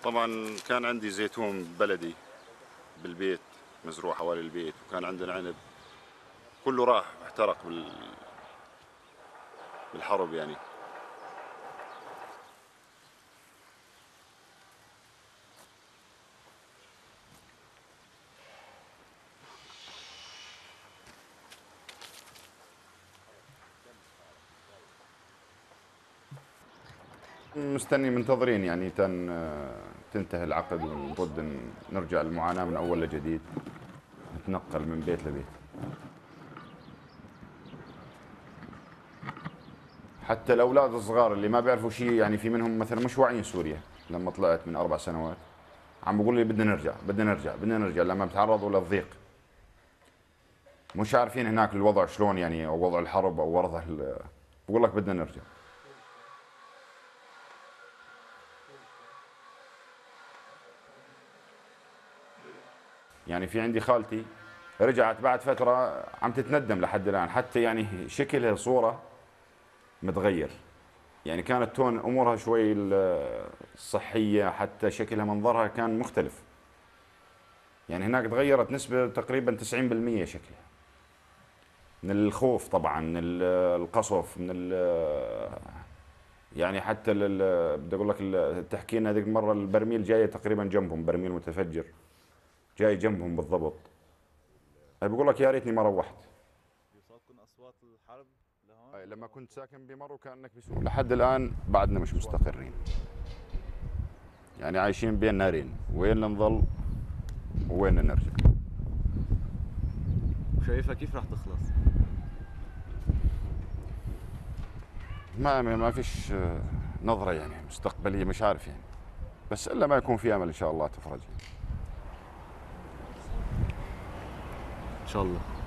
طبعا كان عندي زيتون بلدي بالبيت، مزروع حوالي البيت، وكان عندنا عنب كله راح احترق بالحرب يعني. مستني منتظرين يعني تنتهي العقد ونرد نرجع المعاناة من أول لجديد، نتنقل من بيت لبيت. حتى الأولاد الصغار اللي ما بيعرفوا شيء، يعني في منهم مثلا مش واعيين سوريا، لما طلعت من 4 سنوات عم بقول لي بدنا نرجع بدنا نرجع بدنا نرجع، لما بتعرضوا للضيق مش عارفين هناك الوضع شلون يعني، أو وضع الحرب أو وضع بقول لك بدنا نرجع. يعني في عندي خالتي رجعت بعد فترة عم تتندم لحد الآن، حتى يعني شكلها صورة متغير، يعني كانت تون أمورها شوي الصحية، حتى شكلها منظرها كان مختلف. يعني هناك تغيرت نسبة تقريبا 90% شكلها، من الخوف طبعا، من القصف، من يعني حتى بدي اقول لك تحكي لنا هذيك المره البرميل جايه تقريبا جنبهم، برميل متفجر جاي جنبهم بالضبط. بقول لك يا ريتني ما روحت. يوصلكم اصوات الحرب لهون؟ لما كنت ساكن بمرو كانك بسوريا، لحد الان بعدنا مش مستقرين، يعني عايشين بين نارين، وين نظل وين نرجع. وشايفها كيف راح تخلص؟ ما فيش نظره يعني مستقبليه، مش عارف يعني، بس الا ما يكون في امل ان شاء الله تفرج. ان شاء الله.